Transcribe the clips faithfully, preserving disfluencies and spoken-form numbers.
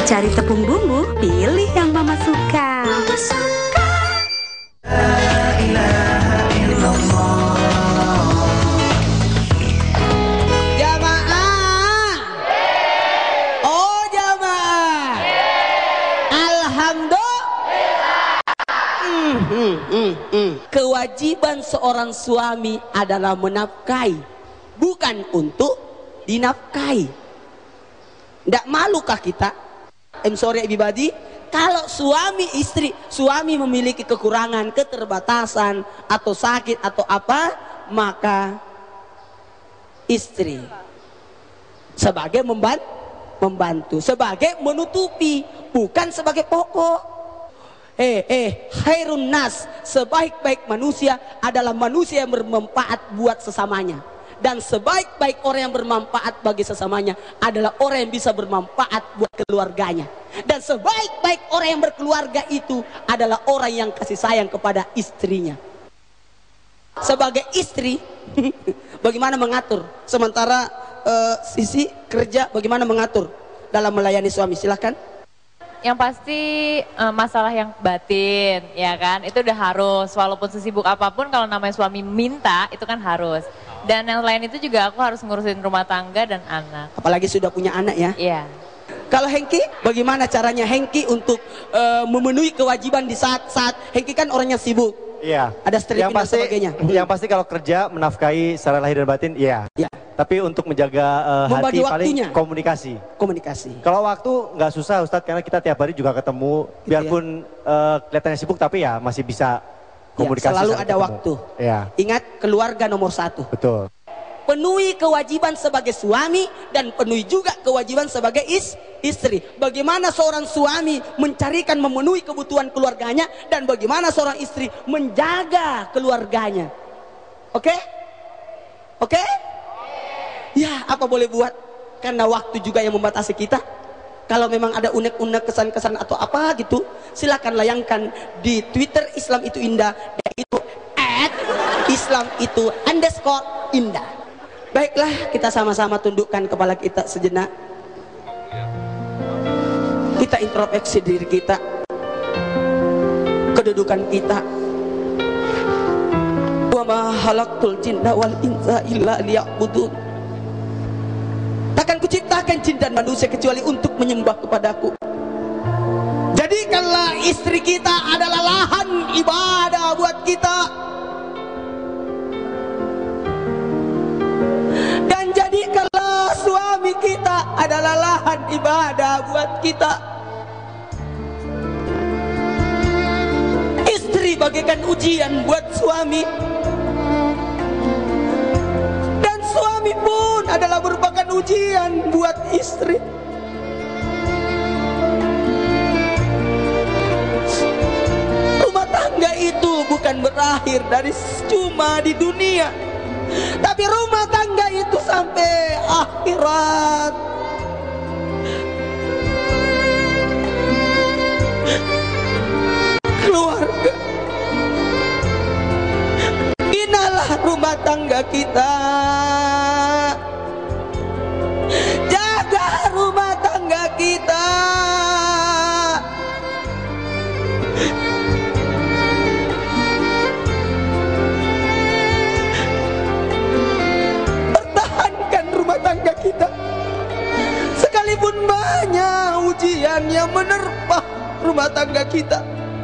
Cari tepung bumbu, pilih yang mama suka. Mama suka. La ilaha illallah. Jamaah. Oh jamaah. Alhamdulillah. Hmm, hmm, hmm, hmm. Kewajiban seorang suami adalah menafkahi, bukan untuk dinafkahi. Tidak malukah kita? I'm sorry everybody, kalau suami istri, suami memiliki kekurangan, keterbatasan atau sakit atau apa, maka istri sebagai membantu, membantu sebagai menutupi, bukan sebagai pokok. Eh eh khairun nas, sebaik-baik manusia adalah manusia yang bermanfaat buat sesamanya. Dan sebaik-baik orang yang bermanfaat bagi sesamanya adalah orang yang bisa bermanfaat buat keluarganya. Dan sebaik-baik orang yang berkeluarga itu adalah orang yang kasih sayang kepada istrinya. Sebagai istri, bagaimana mengatur? Sementara uh, sisi kerja, bagaimana mengatur dalam melayani suami? Silahkan. Yang pasti uh, masalah yang batin, ya kan? Itu udah harus, walaupun sesibuk apapun, kalau namanya suami minta, itu kan harus. Dan yang lain itu juga aku harus ngurusin rumah tangga dan anak. Apalagi sudah punya anak ya. Iya. Kalau Hengki, bagaimana caranya Hengki untuk uh, memenuhi kewajiban di saat-saat Hengki kan orangnya sibuk. Iya. Ada stripping dan sebagainya. Yang pasti kalau kerja menafkahi secara lahir dan batin, iya. Iya. Tapi untuk menjaga uh, hati waktunya. Paling komunikasi. Komunikasi. Kalau waktu nggak susah Ustadz, karena kita tiap hari juga ketemu. Gitu biarpun ya? uh, kelihatannya sibuk, tapi ya masih bisa komunikasi. Ya, selalu ada ketemu. waktu. Ya. Ingat, keluarga nomor satu. Betul. Penuhi kewajiban sebagai suami dan penuhi juga kewajiban sebagai is, istri. Bagaimana seorang suami mencarikan memenuhi kebutuhan keluarganya dan bagaimana seorang istri menjaga keluarganya. Oke? Okay? Oke? Okay? Ya, apa boleh buat? Karena waktu juga yang membatasi kita. Kalau memang ada unek-unek kesan-kesan atau apa gitu, silakan layangkan di Twitter Islam itu indah, yaitu at Islam itu underscore indah. Baiklah, kita sama-sama tundukkan kepala kita sejenak. Kita introspeksi diri kita, kedudukan kita. Wa ma khalaqtul jinna wal insa illa liya'budun. Takkan kuciptakan jin dan manusia kecuali untuk menyembah kepadaku. Jadikanlah istri kita adalah lahan ibadah buat kita. Dan jadikanlah suami kita adalah lahan ibadah buat kita. Istri bagaikan ujian buat suami. Dan suami pun adalah merupakan ujian buat istri. Rumah tangga itu bukan berakhir dari cuma di dunia, tapi rumah tangga itu sampai akhirat. Keluarga, binalah rumah tangga kita. Jaga rumah tangga kita. Kita sekalipun banyak ujian yang menerpa rumah tangga kita,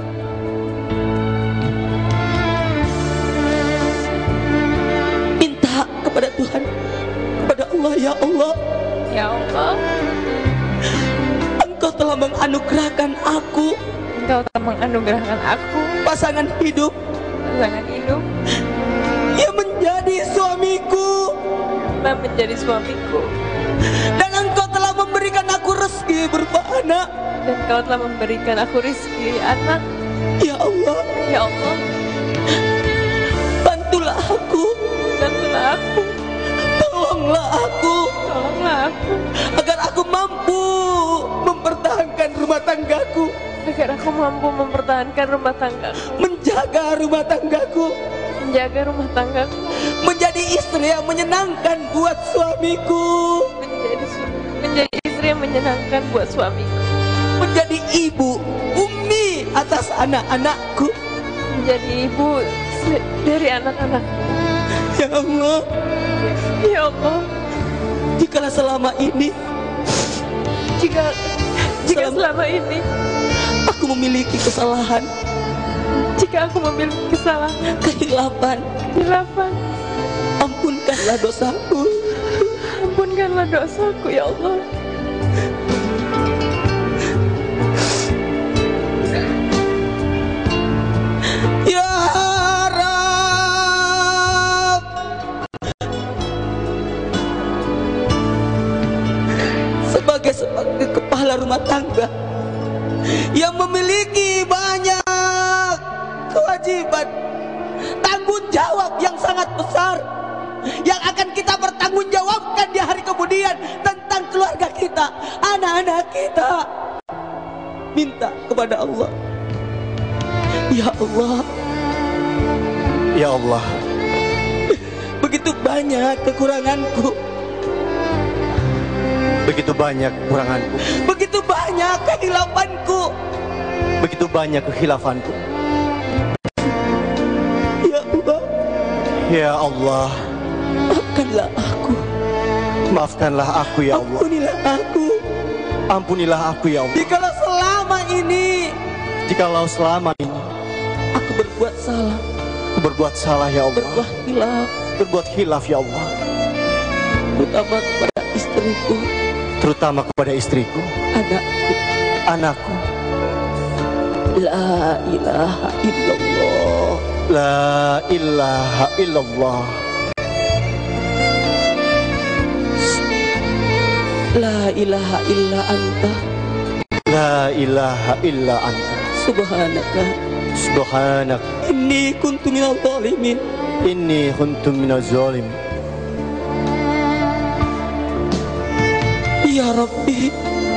minta kepada Tuhan, kepada Allah. Ya Allah, ya Allah, Engkau telah menganugerahkan aku, Engkau telah menganugerahkan aku pasangan hidup, pasangan hidup yang menjadi suamiku, dan menjadi suamiku. Dan Engkau telah memberikan aku rezeki berupa anak. Dan Engkau telah memberikan aku rezeki anak. Ya Allah, ya Allah, bantulah aku, bantulah aku, tolonglah aku, tolonglah aku, agar aku mampu mempertahankan rumah tanggaku, agar aku mampu mempertahankan rumah tanggaku, menjaga rumah tanggaku, menjaga rumah tanggaku, menjadi istri yang menyenangkan buat suamiku, menjadi menjadi istri yang menyenangkan buat suamiku. menjadi ibu, ummi atas anak-anakku, menjadi ibu dari anak-anak. Ya Allah, Ya Allah, jikalau selama ini jika jika Selama- selama ini aku memiliki kesalahan, jika aku memiliki kesalahan, kehilapan, kehilafan, ampunkanlah dosaku. ampunkanlah dosaku ya Allah. Ya Rab, sebagai sebagai kepala rumah tangga yang memiliki banyak kewajiban, tanggung jawab yang sangat besar yang akan kita bertanggungjawabkan di hari kemudian tentang keluarga kita, anak-anak kita, minta kepada Allah, ya Allah, Ya Allah, begitu banyak kekuranganku, begitu banyak kekuranganku, begitu banyak kehilafanku, begitu banyak kehilafanku. ya Allah, Ya Allah, maafkanlah aku, maafkanlah aku ya Allah. ampunilah aku. Ampunilah aku ya Allah. Jikalau selama ini Jikalau selama ini aku berbuat salah, aku berbuat salah ya Allah, berbuat hilaf, berbuat hilaf ya Allah, terutama kepada istriku, terutama kepada istriku, anakku, anakku. la ilaha illallah, La ilaha illallah. la ilaha illa anta, La ilaha illa anta. subhanaka, Subhanak. inni kuntu minal zalimin. Inni kuntu minaz zalim. Ya Rabbi,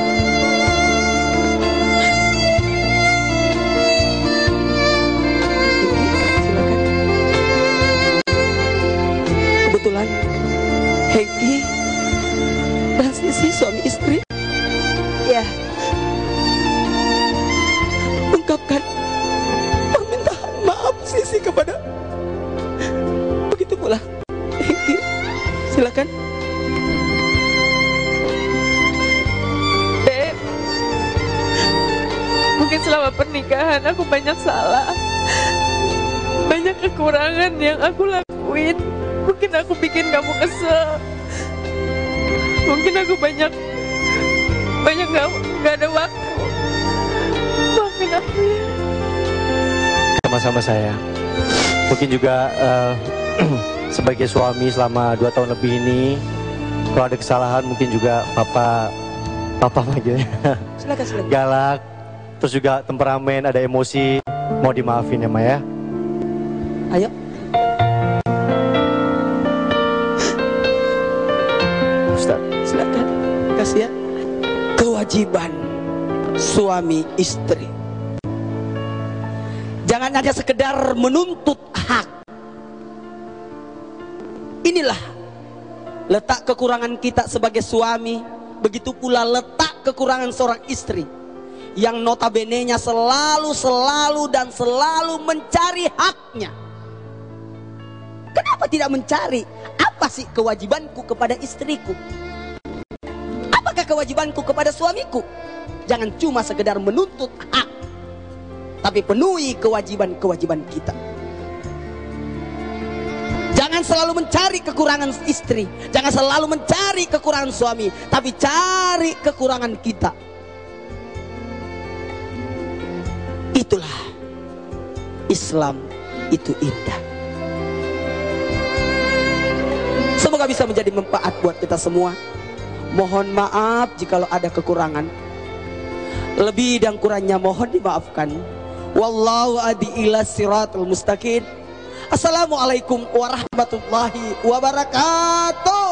silakan. Kebetulan Hengki dan Sisi suami istri Ya, ungkapkan permintaan maaf Sisi kepada, begitu pula Hengki, silakan. Dek, mungkin selama pernikahan aku banyak salah, banyak kekurangan yang aku lakuin. Mungkin aku bikin kamu kesel, mungkin aku banyak banyak gak, gak ada waktu. Maafin aku ya. Sama-sama saya. Mungkin juga eh, sebagai suami selama dua tahun lebih ini, kalau ada kesalahan mungkin juga papa papa manggilnya Silakan, silakan. galak, terus juga temperamen, ada emosi, mau dimaafin ya Maya. Ayo. Ustaz. Silakan, kasih ya. Kewajiban suami istri, jangan hanya sekedar menuntut hak. Inilah letak kekurangan kita sebagai suami, begitu pula letak kekurangan seorang istri yang notabene-nya selalu, selalu dan selalu mencari haknya. Kenapa tidak mencari? Apa sih kewajibanku kepada istriku? Apakah kewajibanku kepada suamiku? Jangan cuma sekedar menuntut hak, tapi penuhi kewajiban-kewajiban kita. Jangan selalu mencari kekurangan istri, jangan selalu mencari kekurangan suami, tapi cari kekurangan kita. Itulah Islam, itu indah. Semoga bisa menjadi manfaat buat kita semua. Mohon maaf jikalau ada kekurangan. Lebih dan kurangnya mohon dimaafkan. Wallahu adi ila siratul mustaqim. Assalamualaikum warahmatullahi wabarakatuh.